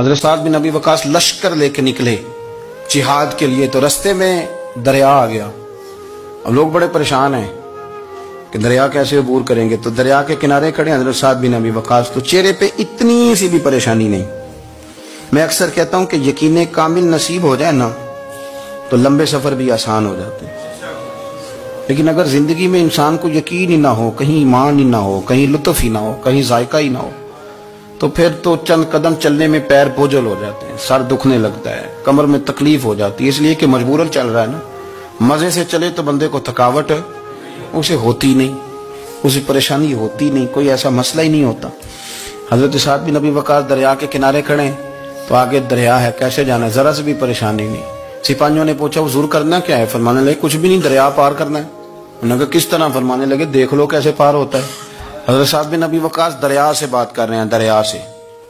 حضرت سعد بن ابی وقاص لشکر لے کے نکلے جہاد کے لیے، تو رستے میں دریا آ گیا۔ اب لوگ بڑے پریشان ہیں کہ دریا کیسے عبور کریں گے، تو دریا کے کنارے کھڑے حضرت سعد بن ابی وقاص، تو چہرے پہ اتنی سی بھی پریشانی نہیں۔ میں اکثر کہتا ہوں کہ یقین کامل نصیب ہو جائے نا تو لمبے سفر بھی آسان ہو جاتے ہیں، لیکن اگر زندگی میں انسان کو یقین ہی نہ ہو، کہیں ایمان ہی نہ ہو، کہیں لطف ہی نہ ہو، کہیں ذائقہ ہی نہ ہو، تو پھر تو چند قدم چلنے میں پیر بوجھل ہو جاتے ہیں، سر دکھنے لگتا ہے، کمر میں تکلیف ہو جاتی ہے، اس لیے کہ مجبوراً چل رہا ہے نا۔ مزے سے چلے تو بندے کو تھکاوٹ اسے ہوتی نہیں، اسے پریشانی ہوتی نہیں، کوئی ایسا مسئلہ ہی نہیں ہوتا۔ حضرت سعد بن ابی وقاص دریا کے کنارے کھڑے ہیں، تو آگے دریا ہے، کیسے جانا ہے، ذرا سے بھی پریشانی نہیں۔ سپاہیوں نے پوچھا حضور کرنا کیا ہے؟ فرمانے لگے کچھ بھی نہیں، دریا پار کرنا ہے۔ انہوں نے کہا کس طرح؟ فرمانے لگے دیکھ لو کیسے پار ہوتا ہے۔ حضرت سعد بن ابی وقاص دریا سے بات کر رہے ہیں، دریا سے۔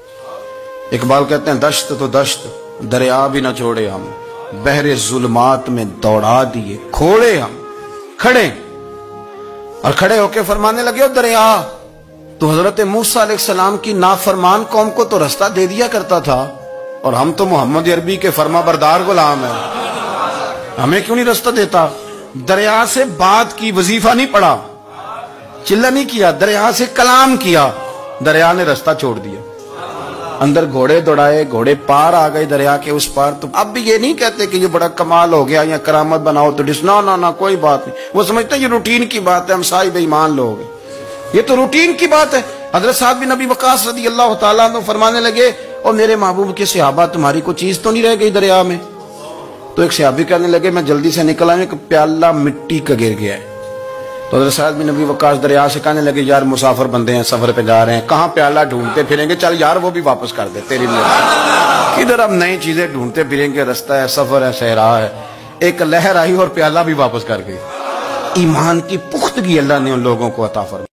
اقبال کہتے ہیں دشت تو دشت دریا بھی نہ چھوڑے ہم، بحر ظلمات میں دوڑا دیے کھوڑے ہم۔ کھڑے اور کھڑے ہو کے فرمانے لگے او دریا، تو حضرت موسیٰ علیہ السلام کی نافرمان قوم کو تو رستہ دے دیا کرتا تھا، اور ہم تو محمد عربی کے فرما بردار غلام ہیں، ہمیں کیوں نہیں رستہ دیتا؟ دریا سے بات کی، وظیفہ نہیں پڑھا، چلہ نہیں کیا، دریا سے کلام کیا، دریا نے رستہ چھوڑ دیا۔ اندر گھوڑے دوڑائے، گھوڑے پار آ گئے دریا کے اس پار۔ تو اب بھی یہ نہیں کہتے کہ یہ بڑا کمال ہو گیا یا کرامت بناؤ تو نہ کوئی بات نہیں، وہ سمجھتے ہیں یہ روٹین کی بات ہے، ہم صاحب ایمان لوگ ہیں، یہ تو روٹین کی بات ہے۔ حضرت سعد بن ابی وقاص رضی اللہ تعالیٰ عنہ فرمانے لگے اور میرے محبوب کے صحابہ تمہاری کوئی چیز تو نہیں رہ گئی دریا میں؟ تو ایک صحابی کہنے لگے میں جلدی سے نکل آیا کہ پیالہ مٹی کا گر گیا ہے۔ تو حضرت سعد بن ابی وقاص دریا سے کہنے لگے یار مسافر بندے ہیں، سفر پہ جا رہے ہیں، کہاں پیالہ ڈھونڈتے پھریں گے، چل یار وہ بھی واپس کر دے تیری مہربانی، کدھر ہم نئی چیزیں ڈھونڈتے پھریں گے، رستہ ہے، سفر ہے، صحرا ہے۔ ایک لہر آئی اور پیالہ بھی واپس کر گئی۔ ایمان کی پختگی اللہ نے ان لوگوں کو عطا فرمائی۔